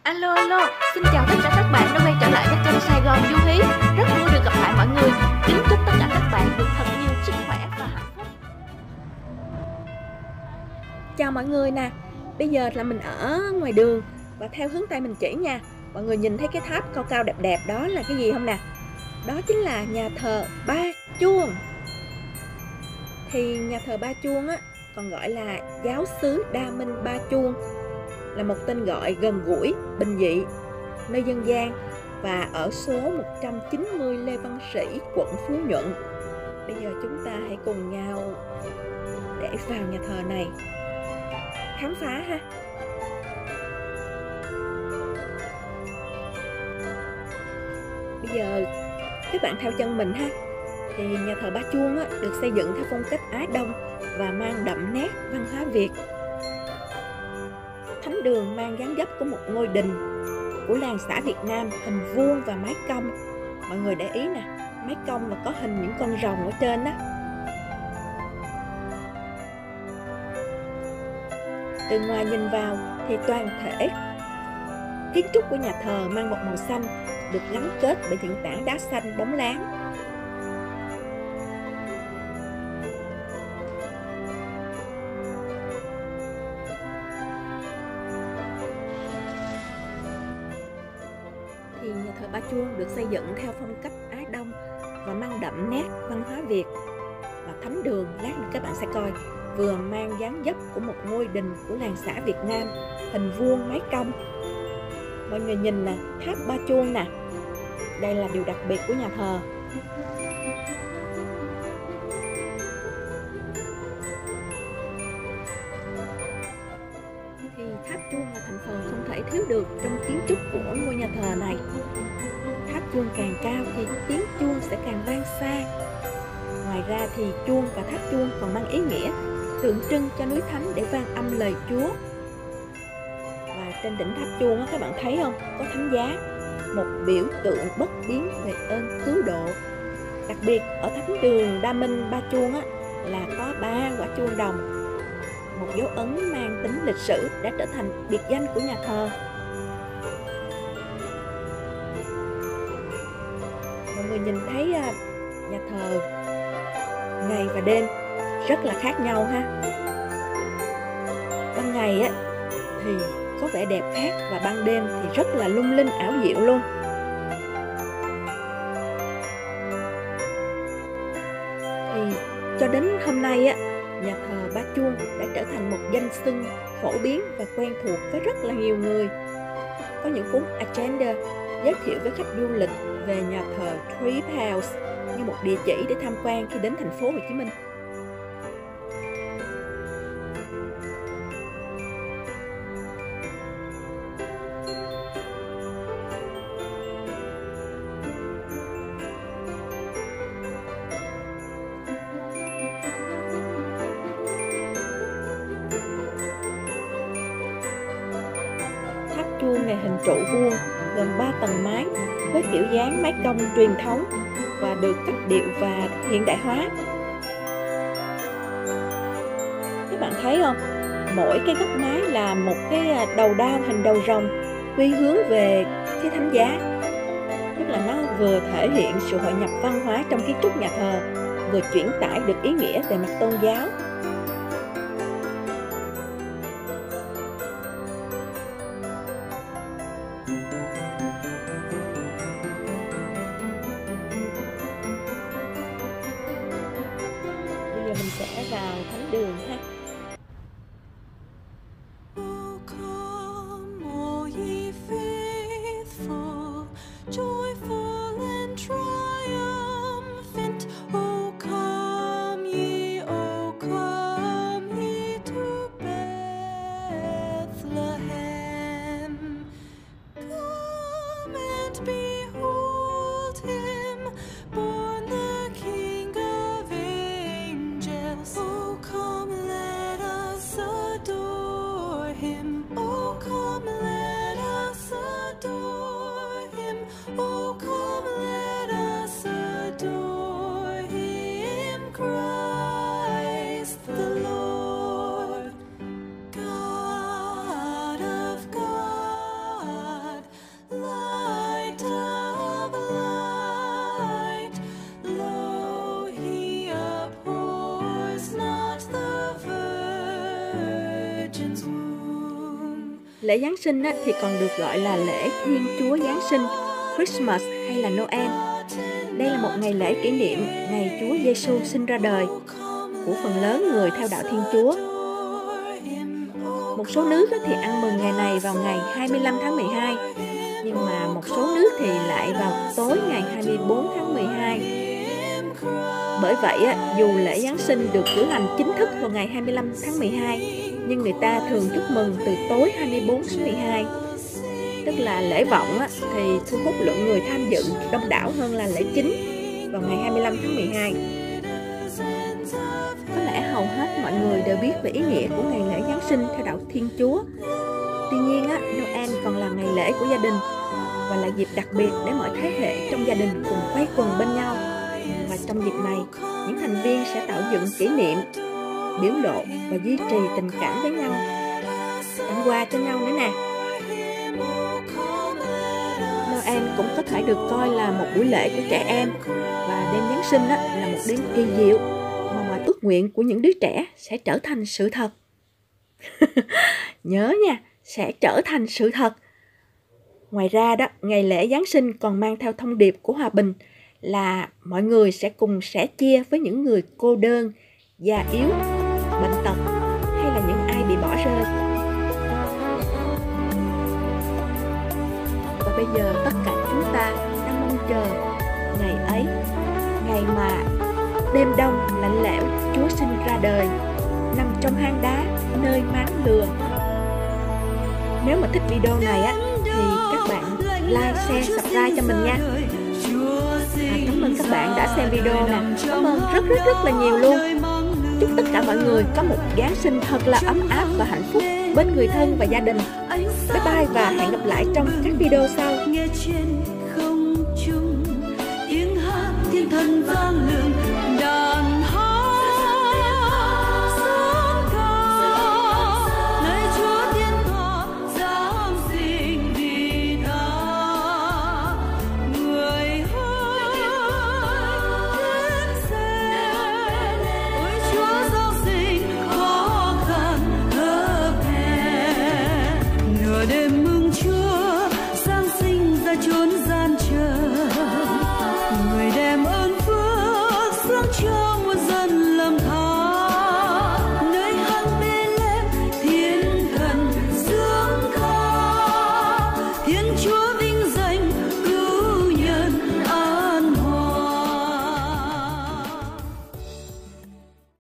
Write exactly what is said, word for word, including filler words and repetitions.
Alo alo, xin chào tất cả các bạn đã quay trở lại với kênh Sài Gòn Du Hí. Rất vui được gặp lại mọi người. Kính chúc tất cả các bạn được thật nhiều sức khỏe và hạnh phúc. Chào mọi người nè, bây giờ là mình ở ngoài đường và theo hướng tay mình chỉ nha. Mọi người nhìn thấy cái tháp cao cao đẹp đẹp đó là cái gì không nè? Đó chính là nhà thờ Ba Chuông. Thì nhà thờ Ba Chuông á còn gọi là giáo xứ Đa Minh Ba Chuông, là một tên gọi gần gũi, bình dị, nơi dân gian và ở số một trăm chín mươi Lê Văn Sĩ, quận Phú Nhuận. Bây giờ chúng ta hãy cùng nhau để vào nhà thờ này khám phá ha. Bây giờ các bạn theo chân mình ha. Thì nhà thờ Ba Chuông á, được xây dựng theo phong cách Á Đông và mang đậm nét văn hóa Việt. Thánh đường mang dáng dấp của một ngôi đình của làng xã Việt Nam, hình vuông và mái cong. Mọi người để ý nè, mái cong là có hình những con rồng ở trên đó. Từ ngoài nhìn vào thì toàn thể kiến trúc của nhà thờ mang một màu xanh, được gắn kết bởi những tảng đá xanh bóng láng. Thì nhà thờ Ba Chuông được xây dựng theo phong cách Á Đông và mang đậm nét văn hóa Việt. Và thánh đường, lát nữa các bạn sẽ coi, vừa mang dáng dấp của một ngôi đình của làng xã Việt Nam, hình vuông mái cong. Mọi người nhìn nè, tháp Ba Chuông nè, đây là điều đặc biệt của nhà thờ. Thì tháp chuông là thành phần không thể thiếu được trong kiến trúc của ngôi nhà thờ này. Tháp chuông càng cao thì tiếng chuông sẽ càng vang xa. Ngoài ra thì chuông và tháp chuông còn mang ý nghĩa tượng trưng cho núi Thánh để vang âm lời Chúa. Và trên đỉnh tháp chuông các bạn thấy không, có thánh giá, một biểu tượng bất biến về ơn cứu độ. Đặc biệt ở thánh đường Đa Minh Ba Chuông á, là có ba quả chuông đồng, một dấu ấn mang tính lịch sử đã trở thành biệt danh của nhà thờ. Mọi người nhìn thấy nhà thờ ngày và đêm rất là khác nhau ha. Ban ngày á thì có vẻ đẹp khác, và ban đêm thì rất là lung linh ảo diệu luôn. Thì cho đến hôm nay á, nhà thờ Ba Chuông đã trở thành một danh xưng phổ biến và quen thuộc với rất là nhiều người. Có những cuốn agenda giới thiệu với khách du lịch về nhà thờ Trip House như một địa chỉ để tham quan khi đến thành phố Hồ Chí Minh. Tháp chuông này hình trụ vuông, gồm ba tầng mái với kiểu dáng mái cong truyền thống và được cách điệu và hiện đại hóa. Các bạn thấy không? Mỗi cái góc mái là một cái đầu đao hình đầu rồng quy hướng về phía thánh giá. Tức là nó vừa thể hiện sự hội nhập văn hóa trong kiến trúc nhà thờ, vừa chuyển tải được ý nghĩa về mặt tôn giáo. Bây giờ mình sẽ vào thánh đường ha. Come Lễ Giáng sinh á, thì còn được gọi là lễ Thiên Chúa Giáng sinh, Christmas hay là Noel. Đây là một ngày lễ kỷ niệm ngày Chúa Giêsu sinh ra đời của phần lớn người theo đạo Thiên Chúa. Một số nước thì ăn mừng ngày này vào ngày hai mươi lăm tháng mười hai, nhưng mà một số nước thì lại vào tối ngày hai mươi bốn tháng mười hai. Bởi vậy, dù lễ Giáng sinh được cử hành chính thức vào ngày hai mươi lăm tháng mười hai, nhưng người ta thường chúc mừng từ tối hai mươi bốn tháng mười hai. Tức là lễ vọng thì thu hút lượng người tham dự đông đảo hơn là lễ chính vào ngày hai mươi lăm tháng mười hai. Có lẽ hầu hết mọi người đều biết về ý nghĩa của ngày lễ Giáng sinh theo đạo Thiên Chúa. Tuy nhiên, Noel còn là ngày lễ của gia đình và là dịp đặc biệt để mọi thế hệ trong gia đình cùng quây quần bên nhau. Và trong dịp này, những thành viên sẽ tạo dựng kỷ niệm, biểu lộ và duy trì tình cảm với nhau, tặng quà cho nhau nữa nè. Noel cũng có thể được coi là một buổi lễ của trẻ em, và đêm Giáng sinh là một đêm kỳ diệu mà mọi ước nguyện của những đứa trẻ sẽ trở thành sự thật. Nhớ nha, sẽ trở thành sự thật. Ngoài ra đó, ngày lễ Giáng sinh còn mang theo thông điệp của hòa bình, là mọi người sẽ cùng sẻ chia với những người cô đơn, già yếu, bệnh tật hay là những ai bị bỏ rơi. Và bây giờ tất cả chúng ta đang mong chờ ngày ấy, ngày mà đêm đông lạnh lẽo Chúa sinh ra đời, nằm trong hang đá nơi máng lừa. Nếu mà thích video này á thì các bạn like, share, subscribe cho mình nha. À, cảm ơn các bạn đã xem video nè. Cảm ơn rất rất rất là nhiều luôn. Chúc tất cả mọi người có một Giáng sinh thật là ấm áp và hạnh phúc bên người thân và gia đình. Bye bye và hẹn gặp lại trong các video sau.